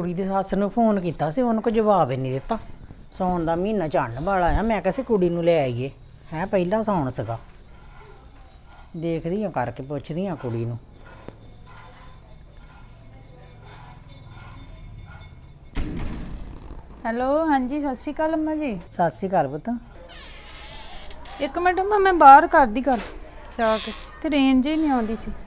कुड़ी दी सੱਸ ਨੂੰ फोन ਕੀਤਾ ਸੀ ਉਹਨੂੰ ਕੋਈ ਜਵਾਬ ਹੀ ਨਹੀਂ ਦਿੱਤਾ। ਸੌਣ ਦਾ ਮਹੀਨਾ ਚੜਨ ਵਾਲਾ ਆ। ਮੈਂ ਕਿਹਾ ਸੀ ਕੁੜੀ ਨੂੰ ਲੈ ਆਈਏ ਹੈ ਪਹਿਲਾਂ ਸੌਣ ਸੀਗਾ। ਦੇਖਦੀ ਆ ਕਰਕੇ ਪੁੱਛਦੀ ਆ ਕੁੜੀ ਨੂੰ। हेलो हाँ जी सत श्री अकाल अम्मा जी। सत श्री अकाल पुत्त। एक मिनट अम्मा मैं बाहर कर दी गल जाके ते रेंज ही नहीं आती सी।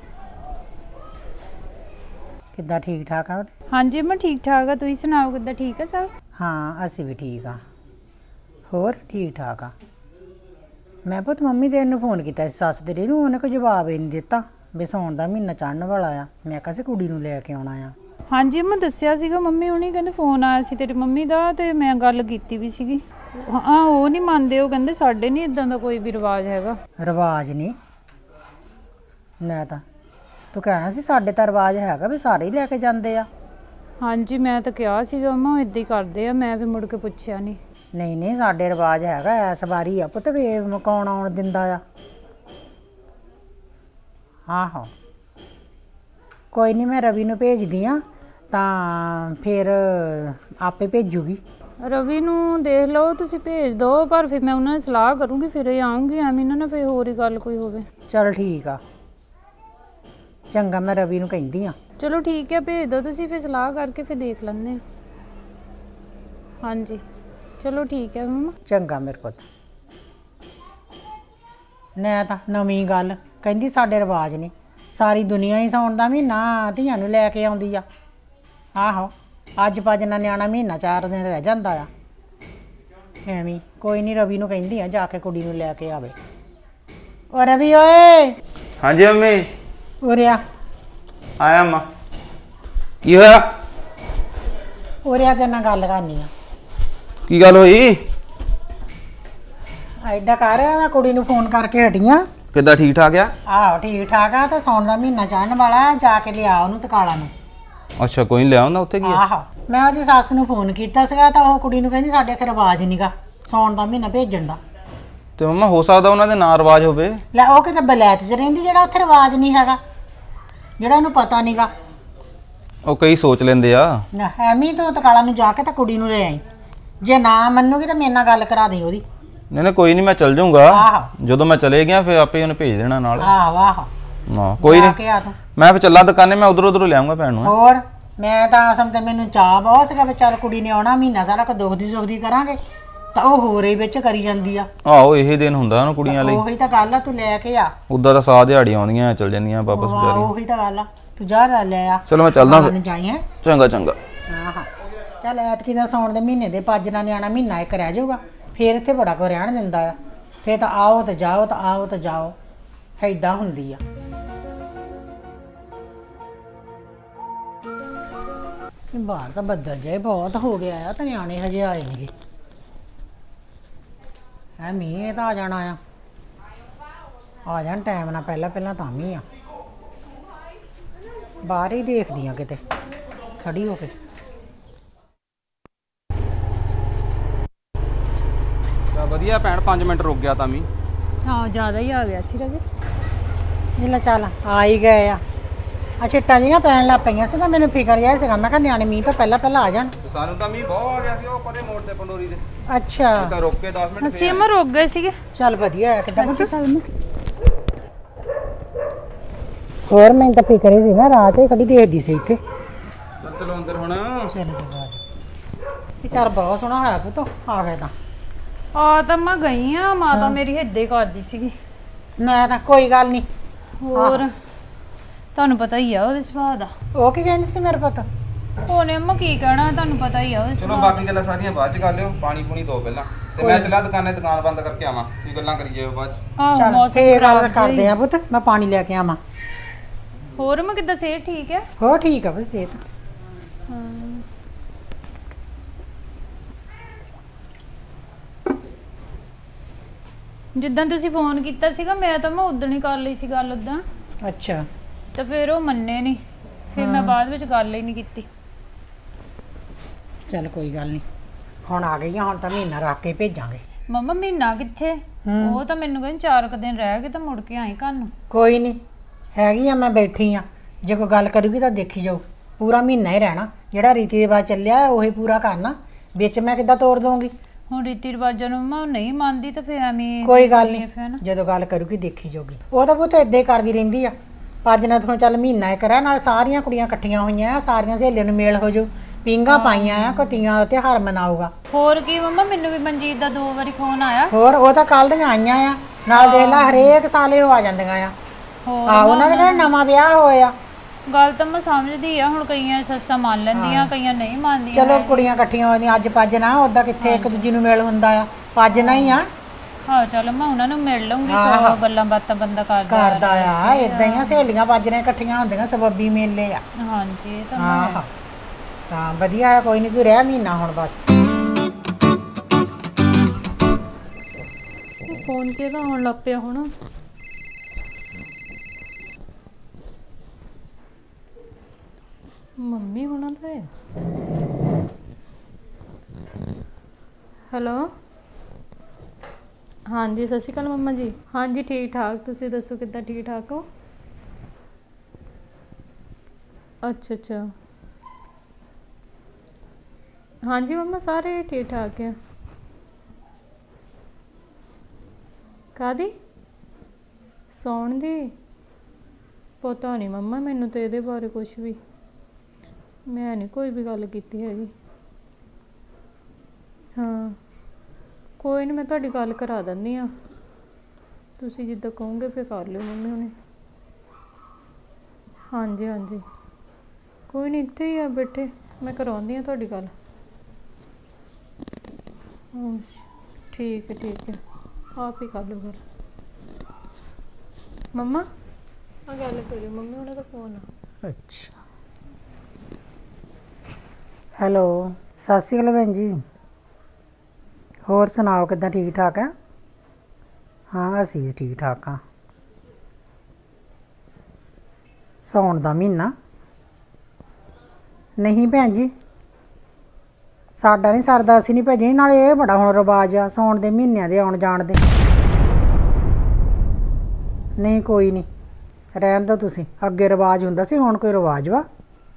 किद्दां ठीक ठाक आ? हाँ जी अम्मा ठीक ठाक है, तुसीं सुनाओ किद्दां ठीक है सब? हाँ असीं भी ठीक हाँ। होर ठीक ठाक आ। मैं पुत्त मम्मी तेरे नूं फोन कीता सी सੱਸ तेरी नूं, उहने कोई जवाब ही नहीं दित्ता भी सौण दा महीना चढ़न वाला आ। मैं कहा सी कुड़ी नूं लैके आउणा आ। हाँ जी मैं दस्सिया सीगा मम्मी हुणी कहंदे फोन आया सी तेरी मम्मी दा ते मैं गल कीती भी सीगी। हाँ वो नहीं मानदे, वो कहंदे साडे नहीं इदां दा कोई भी रिवाज हैगा। रिवाज नहीं मैं तां तू कहना सी साडे तां रिवाज हैगा भी सारे ही लैके जांदे आ। हाँ जी मैं तो कहा सीगा अम्मा इदां ही करदे आ, मैं फिर मुड़ के पुछया नहीं। नहीं नहीं साडे रिवाज हैगा, इस बारी आ पुत्त वे मकाउण आउण दिंदा आ। आहो कोई नहीं मैं रवि नूं भेजदी आ ਤਾਂ ਫਿਰ ਆਪੇ ਭੇਜੂਗੀ। रवि नूं देख लो तुसीं भेज दो, पर फिर मैं उन्होंने सलाह करूँगी फिर आऊँगी, एवं ना फिर होर ही गल कोई होवे। चल ठीक आ चंगा मैं रवि नूं कहंदी आ। चलो ठीक है भेज दो तुसीं, फिर सलाह करके फिर देख लैंदे। हाँ जी चलो ठीक है मम्मा। चंगा मेरे पुत्त। मैं तां नवीं गल कहंदी साडे रिवाज ने सारी दुनिया ही सौण दा महीना धीआं नूं लैके आउंदी आ। आहो अज पज ना न्याणा महीना 4 दिन रह जांदा आ। एवं कोई नहीं रवि नूं कहंदी आ जाके कुड़ी नूं लैके आवे। ओ रवि ओए। हाँ जी मम्मी। उरे आ। आया अम्मा की होया? उरे आ तेरे नाल गल करनी आ। की गल होई? ऐडा कर मैं कुड़ी नूं फोन करके हटी आ। किद्दां ठीक ठाक आ? आहो ठीक ठाक आ। ते सौण दा महीना चढ़न वाला जाके लिया ओनू तकाला नूं। अच्छा कोई लिया ਹੁੰਦਾ ਉੱਥੇ ਕੀ? ਆਹੋ ਮੈਂ ਉਹਦੀ ਸੱਸ ਨੂੰ ਫੋਨ ਕੀਤਾ ਸੀਗਾ ਤਾਂ ਉਹ ਕੁੜੀ ਨੂੰ ਕਹਿੰਦੀ ਸਾਡੇ ਇੱਥੇ ਰਿਵਾਜ ਨਹੀਂਗਾ ਸੌਣ ਦਾ ਮਹੀਨਾ ਭੇਜਣ ਦਾ। ਤੇ ਮੰਮਾ ਹੋ ਸਕਦਾ ਉਹਨਾਂ ਦੇ ਨਾਂ ਰਿਵਾਜ ਹੋਵੇ। ਲੈ ਉਹ ਕਿਤੇ ਬਲੈਤ 'ਚ ਰਹਿੰਦੀ ਜਿਹੜਾ ਉੱਥੇ ਰਿਵਾਜ ਨਹੀਂ ਹੈਗਾ, ਜਿਹੜਾ ਉਹਨੂੰ ਪਤਾ ਨਹੀਂਗਾ। ਉਹ ਕਈ ਸੋਚ ਲੈਂਦੇ ਆ ਨਾ ਐਵੇਂ ਤੋਂ ਤਕਾਲਾ ਨੂੰ ਜਾ ਕੇ ਤਾਂ ਕੁੜੀ ਨੂੰ ਲੈ ਆਈ। ਜੇ ਨਾ ਮੰਨੂਗੀ ਤਾਂ ਮੇਰੇ ਨਾਲ ਗੱਲ ਕਰਾ ਦੇ ਉਹਦੀ। ਨਹੀਂ ਨਹੀਂ ਕੋਈ ਨਹੀਂ ਮੈਂ ਚੱਲ ਜਾਊਂਗਾ, ਜਦੋਂ ਮੈਂ ਚਲੇ ਗਿਆ ਫਿਰ ਆਪੇ ਉਹਨੇ ਭੇਜ ਦੇਣਾ ਨਾਲ। ਆਹੋ ਆਹੋ ਨਾ ਕੋਈ ਨਹੀਂ ਮੈਂ ਫਿਰ ਚੱਲਾ ਦੁਕਾਨੇ, ਮੈਂ ਉਧਰ ਉਧਰੋਂ ਲਿਆਉਂਗਾ ਭੈਣ ਨੂੰ। ਹੋਰ ਮੈਂ ਤਾਂ ਅਸਲ ਤੇ ਮੈਨੂੰ ਚਾਹ ਬਹੁਤ ਸੀਗਾ ਵੀ ਚੱਲ ਕੁੜੀ ਨੇ ਆਉਣਾ ਮਹੀਨਾ ਸਾਰਾ ਕੋ ਦੁਖਦੀ ਸੁਖਦੀ ਕਰਾਂਗੇ, ਤਾਂ ਉਹ ਹੋਰ ਹੀ ਵਿੱਚ ਕਰੀ ਜਾਂਦੀ ਆ। ਆਹੋ ਇਹ ਦਿਨ ਹੁੰਦਾ ਉਹਨੂੰ ਕੁੜੀਆਂ ਲਈ। ਉਹੀ ਤਾਂ ਗੱਲ ਆ, ਤੂੰ ਲੈ ਕੇ ਆ। ਉਦਾਂ ਤਾਂ ਸਾਹ ਦਿਹਾੜੀ ਆਉਂਦੀਆਂ ਚਲ ਜਾਂਦੀਆਂ ਵਾਪਸ ਵਿਚਾਰੀਆਂ। ਉਹੀ ਤਾਂ ਗੱਲ ਆ, ਤੂੰ ਜਾ ਲੈ ਆ। ਚਲੋ ਮੈਂ ਚੱਲਦਾ ਫਿਰ ਜਾਈ ਹੈ। ਚੰਗਾ ਚੰਗਾ। ਹਾਂ ਚੱਲ ਐਤਕੀ ਦਾ ਸੌਣ ਦੇ ਮਹੀਨੇ ਦੇ ਪੱਜ ਨਾਲ ਨਿਆਣਾ ਮਹੀਨਾ ਇੱਕ ਰਹਿ ਜਾਊਗਾ, ਫਿਰ ਇੱਥੇ ਬੜਾ ਕੋ ਰਹਿਣ ਦਿੰਦਾ ਆ। ਫਿਰ ਤਾਂ ਆਓ ਤੇ ਜਾਓ, ਤਾਂ ਆਓ ਤੇ ਜਾਓ, ਏਦਾਂ ਹੁੰਦੀ ਆ। ਬਾਹਰ ਤਾਂ ਬੱਦਲ ਜੇ ਬਹੁਤ ਹੋ ਗਿਆ ਆ, ਤੇ ਨਿਆਣੇ ਹਜੇ ਆਏ ਨਹੀਂਗੇ। ਹੈ ਮੀਂਹ ਤਾਂ ਆ ਜਾਣਾ ਆ ਜਾਣ ਟਾਈਮ ਨਾਲ, ਪਹਿਲਾਂ ਪਹਿਲਾਂ ਤਾਂ ਮੀਂਹ ਆ। ਬਾਹਰ ਹੀ ਦੇਖਦੀ ਆ ਕਿਤੇ ਖੜੀ ਹੋ ਕੇ। ਵਧੀਆ ਭੈਣ 5 ਮਿੰਟ ਰੁਕ ਗਿਆ ਤਾਂ ਮੀਂਹ। हाँ ज़्यादा ही आ गया सी रवि। ਇਹ ਲੈ ਚੱਲ ਆ ਹੀ ਗਏ ਆ। ਆ ਛਿੱਟਾਂ ਜਿਹੀਆਂ ਪੈਣ ਲੱਗ ਪਈਆਂ ਸੀ ਤਾਂ ਮੈਨੂੰ ਫਿਕਰ ਜਿਹਾ ਸੀਗਾ, ਮੈਂ ਕਿਹਾ ਨਿਆਣੇ ਮੀਂਹ ਤੋਂ ਪਹਿਲਾਂ ਪਹਿਲਾਂ ਆ ਜਾਣ। ਸਾਨੂੰ ਤਾਂ ਮੀਂਹ ਬਹੁਤ ਆ ਗਿਆ ਸੀ ਉਹ ਪਰੇ ਮੋੜ ਤੇ ਪੰਡੋਰੀ ਦੇ। ਅੱਛਾ ਤਾਂ ਰੁਕ ਕੇ 10 ਮਿੰਟ ਅਸੀਂ ਅਮਰ ਰੁਕ ਗਏ ਸੀਗੇ। ਚੱਲ ਵਧੀਆ ਆ। ਕਿੱਦਾਂ ਹੋਰ ਮੈਨੂੰ ਤਾਂ ਫਿਕਰ ਹੀ ਸੀ, ਮੈਂ ਰਾਤ ਹੀ ਖੜੀ ਦੇਖਦੀ ਸੀ ਇੱਥੇ। ਚਲੋ ਅੰਦਰ ਹੁਣ। ਇਹ ਚੱਲ ਬਹੁਤ ਸੋਹਣਾ ਹੋਇਆ ਪੁੱਤ ਆ ਗਏ ਤਾਂ। ਆ ਤਾਂ ਮੈਂ ਗਈ ਆ, ਮਾਤਾ ਮੇਰੀ ਏਦਾਂ ਹੀ ਕਰਦੀ ਸੀਗੀ। ਮੈਂ ਤਾਂ ਕੋਈ ਗੱਲ ਨਹੀਂ। ਹੋਰ ਤੁਹਾਨੂੰ ਪਤਾ ਹੀ ਆ ਉਹਦੇ ਸੁਭਾਅ ਦਾ। ਉਹ ਕੀ ਕਹਿੰਦੀ ਸੀ ਮੇਰੇ ਪੁੱਤ? ਉਹਨੇ ਅੰਮਾ ਕੀ ਕਹਿਣਾ, ਤੁਹਾਨੂੰ ਪਤਾ ਹੀ ਆ ਉਹਦੇ ਚਲੋ ਸੁਭਾਅ। ਬਾਕੀ ਗੱਲਾਂ ਸਾਰੀਆਂ ਬਾਅਦ ਚ ਕਰ ਲਿਓ, ਪਾਣੀ ਪੂਣੀ ਦੋ ਪਹਿਲਾਂ ਤੇ ਮੈਂ ਚੱਲਾਂ ਦੁਕਾਨੇ, ਦੁਕਾਨ ਬੰਦ ਕਰਕੇ ਆਵਾਂ, ਤੁਸੀਂ ਗੱਲਾਂ ਕਰੀ ਜਾਇਓ ਬਾਅਦ ਚ। ਆਹੋ ਮੌਸਮ ਫੇਰ ਗੱਲ ਖਰਾਬ ਕਰਦੇ ਆ ਪੁੱਤ, ਮੈਂ ਪਾਣੀ ਲੈ ਕੇ ਆਵਾਂ। ਹੋਰ ਮੈਂ ਕਿੱਦਾਂ ਸਿਹਤ ਠੀਕ ਹੈ? ਹੋ ਠੀਕ ਆ ਬਸ ਸਿਹਤ। ਜਿੱਦਾਂ ਤੁਸੀਂ ਫੋਨ ਕੀਤਾ ਸੀਗਾ ਮੈਂ ਤਾਂ ਉਦਣ ਹੀ ਕਰ ਲਈ ਸੀ ਗੱਲ ਉਦਾਂ। ਅੱਛਾ ਤੇ ਫਿਰ ਉਹ ਮੰਨੇ ਨਹੀਂ, ਫਿਰ ਮੈਂ ਬਾਅਦ ਵਿੱਚ ਗੱਲ ਹੀ ਨਹੀਂ ਕੀਤੀ। ਚੱਲ ਕੋਈ ਗੱਲ ਨਹੀਂ, ਹੁਣ ਆ ਗਈਆਂ, ਹੁਣ ਤਾਂ ਮਹੀਨਾ ਰੱਖ ਕੇ ਭੇਜਾਂਗੇ। ਮੰਮਾ ਮਹੀਨਾ ਕਿੱਥੇ, ਉਹ ਤਾਂ ਮੈਨੂੰ ਕਹਿੰਦੇ 4 ਦਿਨ ਰਹਿ ਗਏ ਤਾਂ ਮੁੜ ਕੇ ਆਈ ਘਰ ਨੂੰ। ਕੋਈ ਨਹੀਂ ਹੈਗੀ ਆ, ਮੈਂ ਬੈਠੀ ਆ, ਜੇ ਕੋਈ ਗੱਲ ਕਰੂਗੀ ਤਾਂ ਦੇਖੀ ਜਾਓ, ਪੂਰਾ ਮਹੀਨਾ ਹੀ ਰਹਿਣਾ। ਜਿਹੜਾ ਰੀਤੀ ਰਿਵਾਜ ਚੱਲਿਆ ਉਹੀ ਪੂਰਾ ਕਰਨਾ। ਵਿੱਚ ਮੈਂ ਕਿੱਦਾਂ ਤੋੜ ਦਵਾਂਗੀ? ਹੁਣ ਰੀਤੀ ਰਿਵਾਜਾਂ ਨੂੰ ਮੈਂ ਨਹੀਂ ਮੰਨਦੀ ਤਾਂ ਫਿਰ ਐਵੇਂ ਕੋਈ ਗੱਲ ਨਹੀਂ, ਫਿਰ ਨਾ। ਜਦੋਂ ਗੱਲ ਕਰੂਗੀ ਦੇਖੀ ਜਾਊਗੀ। ਉਹ ਤਾਂ ਪੁੱਤ ਏਦਾਂ ਹੀ ਕਰਦੀ ਰਹਿੰਦੀ ਆ। ਅੱਜ ਨਾ ਤੋਂ ਚੱਲ ਮਹੀਨਾ ਇੱਕ ਰਹਿ, ਨਾਲ ਸਾਰੀਆਂ ਕੁੜੀਆਂ ਇਕੱਠੀਆਂ ਹੋਈਆਂ ਆ, ਸਾਰੀਆਂ ਸਹੇਲੀਆਂ ਨੂੰ ਮੇਲ ਹੋ ਜਾਊ, ਪੀਂਘਾਂ ਪਾਈਆਂ ਆ, ਕੋਈ ਤੀਆਂ ਦਾ ਤਿਉਹਾਰ ਮਨਾਊਗਾ। ਹੋਰ ਕੀ ਮੰਮਾ, ਮੈਨੂੰ ਵੀ ਮਨਜੀਤ ਦਾ 2 ਵਾਰੀ ਫੋਨ ਆਇਆ। ਹੋਰ ਉਹ ਤਾਂ ਕੱਲ ਦੀਆਂ ਆਈਆਂ ਆ, ਨਾਲ ਦੇਖ ਲਾ ਹਰੇਕ ਸਾਲ ਇਹ ਆ ਜਾਂਦੀਆਂ ਆ। ਹੋਰ ਆ ਉਹਨਾਂ ਦੇ ਘਰ ਨਵਾਂ ਵਿਆਹ ਹੋਇਆ। ਗੱਲ ਤਾਂ ਮੈਂ ਸਮਝਦੀ ਆ, ਹੁਣ ਕਈਆਂ ਸੱਸਾਂ ਮੰਨ ਲੈਂਦੀਆਂ, ਕਈਆਂ ਨਹੀਂ ਮੰਨਦੀਆਂ। ਚਲੋ ਕੁੜੀਆਂ ਇਕੱਠੀਆਂ ਹੋਈਆਂ, ਅੱਜ ਪੱਜ ਨਾ, ਉਦਾਂ ਕਿੱਥੇ ਇੱਕ ਦੂਜੀ ਨੂੰ ਮੇਲ ਹੁੰਦਾ ਆ, ਪੱਜ ਨਾ ਹੀ ਆ। ਹਾਂ ਚਲ ਮੈਂ ਉਹਨਾਂ ਨੂੰ ਮਿਲ ਲਊਂਗੀ, 100 ਗੱਲਾਂ ਬਾਤਾਂ ਬੰਦਾ ਕਰਦਾ ਆ। ਇਦਾਂ ਹੀ ਆ, ਸਹੇਲੀਆਂ ਪੱਜਣੇ ਇਕੱਠੀਆਂ ਹੁੰਦੀਆਂ, ਸਬੱਬੀ ਮੇਲੇ ਆ। ਹਾਂਜੀ ਇਹ ਤਾਂ ਹਾਂ ਤਾਂ ਵਧੀਆ ਆ। ਕੋਈ ਨਹੀਂ, ਤੂੰ ਰਹਿ ਮਹੀਨਾ ਹੁਣ ਬਸ। ਫੋਨ ਕਿਹਦਾ ਆਉਣ ਲੱਗ ਪਿਆ ਹੁਣ? ਮੰਮੀ ਹੁਣਾਂ ਦਾ ਹੈ। ਹੈਲੋ, ਹਾਂਜੀ ਸਤਿ ਸ਼੍ਰੀ ਅਕਾਲ ਮੰਮਾ ਜੀ। ਹਾਂਜੀ ਠੀਕ ਠਾਕ, ਤੁਸੀਂ ਦੱਸੋ ਕਿੱਦਾਂ? ਠੀਕ ਠਾਕ ਹੋ? ਅੱਛਾ ਅੱਛਾ, ਹਾਂਜੀ ਮੰਮਾ ਸਾਰੇ ਠੀਕ ਠਾਕ ਆ। ਕਾਹਦੀ? ਸੌਣ ਦੀ? ਪਤਾ ਨਹੀਂ ਮੰਮਾ, ਮੈਨੂੰ ਤਾਂ ਇਹਦੇ ਬਾਰੇ ਕੁਝ ਵੀ, ਮੈਂ ਨਹੀਂ ਕੋਈ ਵੀ ਗੱਲ ਕੀਤੀ ਹੈਗੀ। ਹਾਂ ਕੋਈ ਨਹੀਂ, ਮੈਂ ਤੁਹਾਡੀ ਗੱਲ ਕਰਾ ਦਿੰਦੀ ਆ, ਤੁਸੀਂ ਜਿੱਦਾਂ ਕਹੋਗੇ ਫਿਰ ਕਰ ਲਿਓ ਮੰਮੀ ਹੁਣੇ। ਹਾਂਜੀ ਹਾਂਜੀ ਕੋਈ ਨਹੀਂ, ਇੱਥੇ ਹੀ ਆ ਬੈਠੇ, ਮੈਂ ਕਰਾਉਂਦੀ ਆ ਤੁਹਾਡੀ ਗੱਲ। ਠੀਕ ਹੈ ਠੀਕ ਹੈ, ਆਪ ਹੀ ਕਰ ਲਓ ਗੱਲ। ਮੰਮਾ ਆ ਗੱਲ ਕਰਿਓ, ਮੰਮੀ ਉਹਨਾਂ ਦਾ ਫੋਨ ਆ। ਅੱਛਾ, ਹੈਲੋ, ਸਤਿ ਸ਼੍ਰੀ ਅਕਾਲ ਭੈਣ ਜੀ। ਹੋਰ ਸੁਣਾਓ, ਕਿੱਦਾਂ? ਠੀਕ ਠਾਕ ਆ? ਹਾਂ ਅਸੀਂ ਵੀ ਠੀਕ ਠਾਕ ਆ। ਸਾਉਣ ਦਾ ਮਹੀਨਾ? ਨਹੀਂ ਭੈਣ ਜੀ, ਸਾਡਾ ਨਹੀਂ ਸਰਦਾ, ਅਸੀਂ ਨਹੀਂ ਭੇਜਣੀ। ਨਾਲੇ ਇਹ ਬੜਾ ਹੁਣ ਰਿਵਾਜ ਆ ਸਾਉਣ ਦੇ ਮਹੀਨਿਆਂ ਦੇ ਆਉਣ ਜਾਣ ਦੇ। ਨਹੀਂ ਕੋਈ ਨਹੀਂ, ਰਹਿਣ ਦਿਓ ਤੁਸੀਂ। ਅੱਗੇ ਰਿਵਾਜ ਹੁੰਦਾ ਸੀ, ਹੁਣ ਕੋਈ ਰਿਵਾਜ ਵਾ?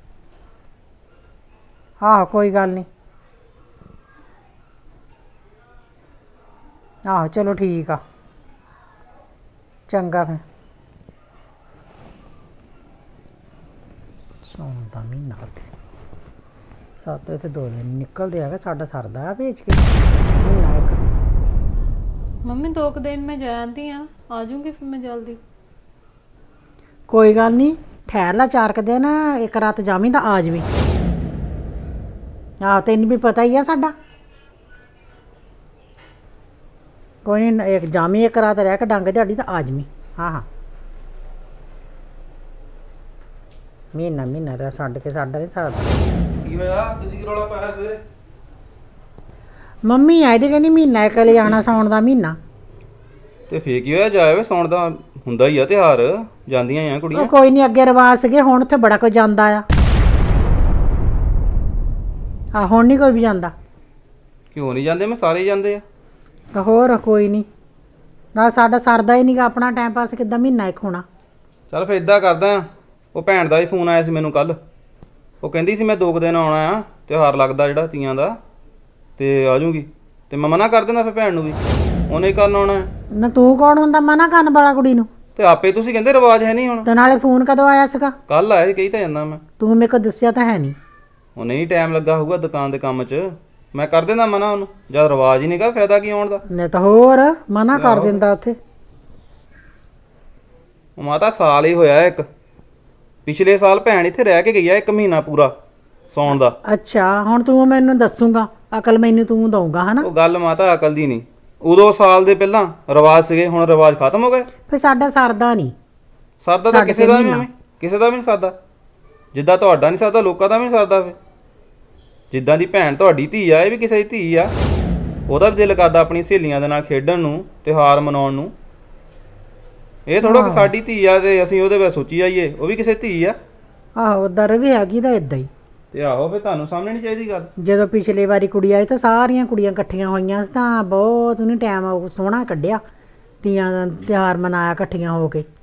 ਆਹੋ ਕੋਈ ਗੱਲ ਨਹੀਂ। ਆਹੋ ਚਲੋ ਠੀਕ ਆ, ਚੰਗਾ ਫਿਰ। ਸਾਉਣ ਦਾ ਮਹੀਨਾ ਤੇ ਸਾਡੇ ਇੱਥੇ 2 ਦਿਨ ਨਿਕਲਦੇ ਹੈਗਾ, ਸਾਡਾ ਸਰਦਾ ਭੇਜ ਕੇ ਮਹੀਨਾ ਇੱਕ। ਮੰਮੀ 2 ਦਿਨ ਮੈਂ ਜਾਂਦੀ ਆ ਜਾਊਂਗੀ ਫਿਰ ਮੈਂ ਜਲਦੀ। ਕੋਈ ਗੱਲ ਨਹੀਂ, ਠਹਿਰ ਲਾ 4 ਕੁ ਦਿਨ, ਇੱਕ ਰਾਤ ਜਾਵੀਂ ਤਾਂ ਆ ਜਾਵੀਂ। ਆਹ ਤੈਨੂੰ ਵੀ ਪਤਾ ਹੀ ਆ ਸਾਡਾ। ਕੋਈ ਨਹੀਂ, ਇੱਕ ਜਾਵੀਂ, ਇੱਕ ਰਾਤ ਰਹਿ ਕੇ ਡੰਗ ਦਿਹਾੜੀ ਤਾਂ ਆ ਜਾਵੀਂ। ਹਾਂ ਹਾਂ, ਮਹੀਨਾ ਰਹਿ ਛੱਡ ਕੇ ਸਾਡਾ ਨਹੀਂ ਸਰਦਾ। ਕੀ ਹੋਇਆ? ਤੁਸੀਂ ਕੀ ਰੌਲਾ ਪਾਇਆ ਸਵੇਰੇ? ਮੰਮੀ ਆਈ ਦੀ ਕਹਿੰਦੀ ਮਹੀਨਾ ਇੱਕ ਲੈ ਆਉਣਾ, ਸਾਉਣ ਦਾ ਮਹੀਨਾ। ਤੇ ਫੇਰ ਕੀ ਹੋਇਆ? ਜਾਏ ਵੇ, ਸੌਣ ਦਾ ਹੁੰਦਾ ਹੀ ਆ ਤਿਉਹਾਰ, ਜਾਂਦੀਆਂ ਆ ਕੁੜੀਆਂ। ਉਹ ਕੋਈ ਨਹੀਂ, ਅੱਗੇ ਰਿਵਾਜ ਸੀਗੇ, ਹੁਣ ਉੱਥੇ ਬੜਾ ਕੋਈ ਜਾਂਦਾ ਆ। ਹੁਣ ਨਹੀਂ ਕੋਈ ਵੀ ਜਾਂਦਾ। ਕਿਉਂ ਨਹੀਂ ਜਾਂਦੇ? ਮੈਂ ਸਾਰੇ ਹੀ ਜਾਂਦੇ ਆ। ਹੋਰ ਕੋਈ ਨਹੀਂ, ਨਾ ਸਾਡਾ ਸਰਦਾ ਹੀ ਨਹੀਂਗਾ, ਆਪਣਾ ਟਾਈਮ ਪਾਸ ਕਿੱਦਾਂ ਮਹੀਨਾ ਇੱਕ ਹੋਣਾ। ਚੱਲ ਫਿਰ ਇਦਾਂ ਕਰਦਾ ਆ, ਉਹ ਭੈਣ ਦਾ ਵੀ ਫੋਨ ਆਇਆ ਸੀ ਮੈਨੂੰ ਕੱਲ। ਉਹ ਕਹਿੰਦੀ ਸੀ ਮੈਂ 2 ਦਿਨ ਆਉਣਾ ਆ, ਤਿਉਹਾਰ ਲੱਗਦਾ ਜਿਹੜਾ ਤੀਆਂ ਦਾ, ਤੇ ਆ ਜਾਊਂਗੀ। ਤੇ ਮੈਂ ਮਨਾ ਕਰ ਦਿੰਦਾ ਫਿਰ ਭੈਣ ਨੂੰ ਵੀ, ਉਹਨੇ ਕਰਨ ਆਉਣਾ। ਨਾ ਤੂੰ ਕੌਣ ਹੁੰਦਾ ਮਨਾ ਕਰਨ ਵਾਲਾ ਕੁੜੀ ਨੂੰ? ਤੇ ਆਪੇ ਤੁਸੀਂ ਕਹਿੰਦੇ ਰਿਵਾਜ ਹੈ ਨਹੀਂ ਹੁਣ। ਤੇ ਨਾਲੇ ਫੋਨ ਕਦੋਂ ਆਇਆ ਸੀਗਾ? ਕੱਲ ਆਇਆ ਸੀ, ਕਹੀ ਤਾਂ ਜਾਂਦਾ ਮੈਂ। ਤੂੰ ਮੇਰੇ ਕੋਲ ਦੱਸਿਆ ਤਾਂ ਹੈ ਨਹੀਂ। ਉਹ ਨਹੀਂ, ਟਾਈਮ ਲੱਗਾ ਹੋਊਗਾ ਦੁਕਾਨ ਦੇ ਕੰਮ 'ਚ, ਮੈਂ ਕਰ ਦਿੰਦਾ ਮਨਾ ਉਹਨੂੰ। ਜਦ ਰਿਵਾਜ ਹੀ ਨਹੀਂਗਾ, ਫਾਇਦਾ ਕੀ ਆਉਣ ਦਾ? ਨਹੀਂ ਤਾਂ ਹੋਰ ਮਨਾ ਕਰ ਦਿੰਦਾ ਉੱਥੇ। ਉਹ ਮਾਤਾ ਸਾਲ ਹੀ ਹੋਇਆ ਇੱਕ, ਪਿਛਲੇ ਸਾਲ ਭੈਣ ਇੱਥੇ ਰਹਿ ਕੇ ਗਈ ਆ 1 ਮਹੀਨਾ ਪੂਰਾ ਸੌਣ ਦਾ। ਅੱਛਾ, ਹੁਣ ਤੂੰ ਮੈਨੂੰ ਦੱਸੂਗਾ, ਅਕਲ ਮੈਨੂੰ ਤੂੰ ਦਊਂਗਾ ਹਨਾ? ਉਹ ਗੱਲ ਮਾਤਾ ਅਕਲ ਦੀ ਨਹੀਂ, ਉਦੋਂ ਸਾਲ ਦੇ ਪਹਿਲਾਂ ਰਿਵਾਜ ਸੀਗੇ, ਹੁਣ ਰਿਵਾਜ ਖਤਮ ਹੋ ਗਏ। ਫਿਰ ਸਾਡਾ ਸਰਦਾ ਨਹੀਂ। ਸਰਦਾ ਤਾਂ ਕਿਸੇ ਦਾ ਵੀ ਨਹੀਂ, ਕਿਸੇ ਦਾ ਵੀ ਨਹੀਂ ਸਰਦਾ। ਜਿੱਦਾਂ ਤੁਹਾਡਾ ਨਹੀਂ ਸਰਦਾ, ਲੋਕਾਂ ਦਾ ਵੀ ਨਹੀਂ ਸਰਦਾ। ਫਿਰ ਜਿੱਦਾਂ ਦੀ ਭੈਣ ਤੁਹਾਡੀ ਧੀ ਆ, ਇਹ ਵੀ ਕਿਸੇ ਦੀ ਧੀ ਆ, ਉਹਦਾ ਵੀ ਦਿਲ ਕਰਦਾ ਆਪਣੀ ਸਹੇਲੀਆਂ ਦੇ ਨਾਲ ਖੇਡਣ ਨੂੰ, ਤਿਉਹਾਰ ਮਨਾਉਣ ਨੂੰ। ਇਹ ਥੋੜਾ ਕਿ ਸਾਡੀ ਧੀ ਆ ਤੇ ਅਸੀਂ ਉਹਦੇ ਬਾਰੇ ਸੋਚੀ ਜਾਈਏ, ਉਹ ਵੀ ਕਿਸੇ ਧੀ ਆ। ਆਹੋ ਉਧਰ ਵੀ ਹੈਗੀ ਤਾਂ ਇਦਾਂ ਹੀ। ਤੇ ਆਹੋ ਫਿਰ ਤੁਹਾਨੂੰ ਸਾਹਮਣੇ ਚਾਹੀਦੀ ਗੱਲ। ਜਦੋਂ ਪਿਛਲੇ ਵਾਰੀ ਕੁੜੀ ਆਈ ਤਾਂ ਸਾਰੀਆਂ ਕੁੜੀਆਂ ਇਕੱਠੀਆਂ ਹੋਈਆਂ ਸੀ, ਤਾਂ ਬਹੁਤ ਉਹਨੇ ਟਾਈਮ ਸੋਹਣਾ ਕੱਢਿਆ, ਤੀਆਂ ਦਾ ਤਿਉਹਾਰ ਮਨਾਇਆ ਇਕੱਠੀਆਂ ਹੋ ਕੇ।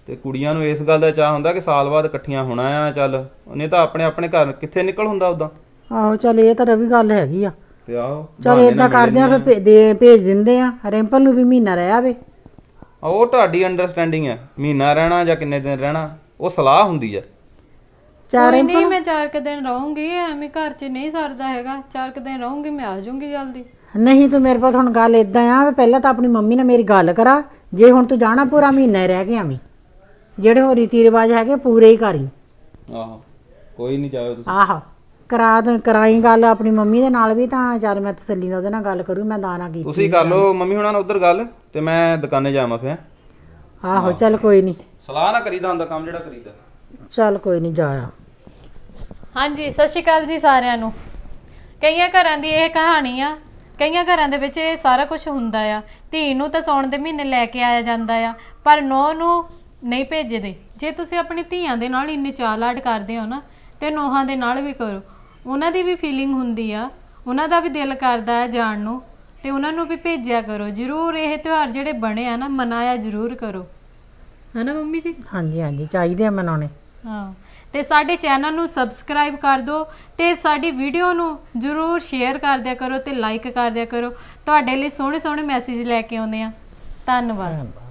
ਤੇ ਕੁੜੀਆਂ ਨੂੰ ਇਸ ਗੱਲ ਦਾ ਚਾਹ ਹੁੰਦਾ ਕਿ ਸਾਲ ਬਾਅਦ ਇਕੱਠੀਆਂ ਹੋਣਾ ਆ। ਚੱਲ ਉਹਨੇ ਤਾਂ ਆਪਣੇ ਆਪਣੇ ਘਰ ਕਿੱਥੇ ਨਿਕਲ ਹੁੰਦਾ ਉਦਾਂ। ਆਹੋ ਚੱਲ ਇਹ ਤਾਂ ਰਵੀ ਗੱਲ ਹੈਗੀ ਆ। ਤੇ ਆਹੋ ਚਲ ਏਦਾਂ ਕਰਦੇ ਆ ਫਿਰ ਭੇਜ ਦਿੰਦੇ ਆ ਰਿੰਪਲ ਨੂੰ ਵੀ ਮਹੀਨਾ ਰਹਿ ਆਵੇ। ਉਹ ਤੁਹਾਡੀ ਅੰਡਰਸਟੈਂਡਿੰਗ ਹੈ, ਮਹੀਨਾ ਰਹਿਣਾ ਜਾਂ ਕਿੰਨੇ ਦਿਨ ਰਹਿਣਾ ਉਹ ਸਲਾਹ ਹੁੰਦੀ ਹੈ। ਕੋਈ ਨਹੀਂ, ਮੈਂ 4 ਕੁ ਦਿਨ ਰਹੂੰਗੀ, ਐਵੇਂ ਘਰ 'ਚ ਨਹੀਂ ਸਰਦਾ ਹੈਗਾ। 4 ਕੁ ਦਿਨ ਰਹੂੰਗੀ, ਮੈਂ ਆ ਜਾਊਂਗੀ ਜਲਦੀ। ਨਹੀਂ ਤੂੰ ਮੇਰੇ ਕੋਲ ਹੁਣ ਗੱਲ ਇਦਾਂ ਆ ਵੀ ਪਹਿਲਾਂ ਤਾਂ ਆਪਣੀ ਮੰਮੀ ਨਾਲ ਮੇਰੀ ਗੱਲ ਕਰਾ। ਜੇ ਹੁਣ ਤੂੰ ਜਾਣਾ ਪੂਰਾ ਮਹੀਨਾ ਹੀ ਰਹਿ ਕੇ ਆਵੀਂ, ਜਿਹੜੇ ਹੋ ਰੀਤੀ ਰਿਵਾਜ ਹੈਗੇ ਪੂਰੇ ਹੀ ਕਰੀ। ਆਹੋ ਕੋਈ ਨਹੀਂ ਜਾਇਓ ਤੁਸੀਂ। ਆਹੋ ਕਰਾਈ ਗੱਲ ਆਪਣੀ ਮੰਮੀ ਦੇ ਨਾਲ ਵੀ, ਤਾਂ ਚੱਲ ਮੈਂ ਤਸੱਲੀ ਨਾਲ ਉਹਦੇ ਨਾਲ ਗੱਲ ਕਰੂ। ਮੈਂ ਦਾਣਾ ਕੀਤੀ ਤੁਸੀਂ ਕਰ ਲਓ ਮੰਮੀ ਹੁਣਾਂ ਨਾਲ ਉਧਰ ਗੱਲ, ਤੇ ਮੈਂ ਦੁਕਾਨੇ ਜਾਵਾਂ ਫਿਰ। ਆਹੋ ਚੱਲ ਕੋਈ ਨਹੀਂ, ਸਲਾਹ ਨਾ ਕਰੀਦਾ ਹੁੰਦਾ ਕੰਮ ਜਿਹੜਾ ਕਰੀਦਾ। ਚੱਲ ਕੋਈ ਨਹੀਂ ਜਾਇਆ। ਹਾਂਜੀ, ਸਤਿ ਸ਼੍ਰੀ ਅਕਾਲ ਜੀ ਸਾਰਿਆਂ ਨੂੰ। ਕਈਆਂ ਘਰਾਂ ਦੀ ਇਹ ਕਹਾਣੀ ਆ, ਕਈਆਂ ਘਰਾਂ ਦੇ ਵਿੱਚ ਇਹ ਸਾਰਾ ਕੁਝ ਹੁੰਦਾ ਆ। ਧੀ ਨੂੰ ਤਾਂ ਸਾਉਣ ਦੇ ਮਹੀਨੇ ਲੈ ਕੇ ਆਇਆ ਜਾਂਦਾ ਆ, ਪਰ ਨੂੰਹ ਨੂੰ ਨਹੀਂ ਭੇਜਦੇ। ਜੇ ਤੁਸੀਂ ਆਪਣੀ ਧੀਆਂ ਦੇ ਨਾਲ ਇੰਨੇ ਚਾਅ ਲਾਡ ਕਰਦੇ ਹੋ ਨਾ, ਤੇ ਨੂੰਹਾਂ ਦੇ ਨਾਲ ਵੀ ਕਰੋ। ਉਹਨਾਂ ਦੀ ਵੀ ਫੀਲਿੰਗ ਹੁੰਦੀ ਆ, ਉਹਨਾਂ ਦਾ ਵੀ ਦਿਲ ਕਰਦਾ ਹੈ ਜਾਣ ਨੂੰ, ਤੇ ਉਹਨਾਂ ਨੂੰ ਵੀ ਭੇਜਿਆ ਕਰੋ ਜ਼ਰੂਰ। ਇਹ ਤਿਉਹਾਰ ਜਿਹੜੇ ਬਣੇ ਆ ਨਾ, ਮਨਾਇਆ ਜ਼ਰੂਰ ਕਰੋ, ਹੈ ਨਾ ਮੰਮੀ ਜੀ? ਹਾਂਜੀ ਹਾਂਜੀ ਚਾਹੀਦੇ ਆ ਮਨਾਉਣੇ। ਹਾਂ, ਤੇ ਸਾਡੇ ਚੈਨਲ ਨੂੰ ਸਬਸਕ੍ਰਾਈਬ ਕਰ ਦਿਓ, ਤੇ ਸਾਡੀ ਵੀਡੀਓ ਨੂੰ ਜ਼ਰੂਰ ਸ਼ੇਅਰ ਕਰ ਦਿਆ ਕਰੋ ਤੇ ਲਾਈਕ ਕਰ ਦਿਆ ਕਰੋ। ਤੁਹਾਡੇ ਲਈ ਸੋਹਣੇ ਸੋਹਣੇ ਮੈਸੇਜ ਲੈ ਕੇ ਆਉਂਦੇ ਆ। ਧੰਨਵਾਦ।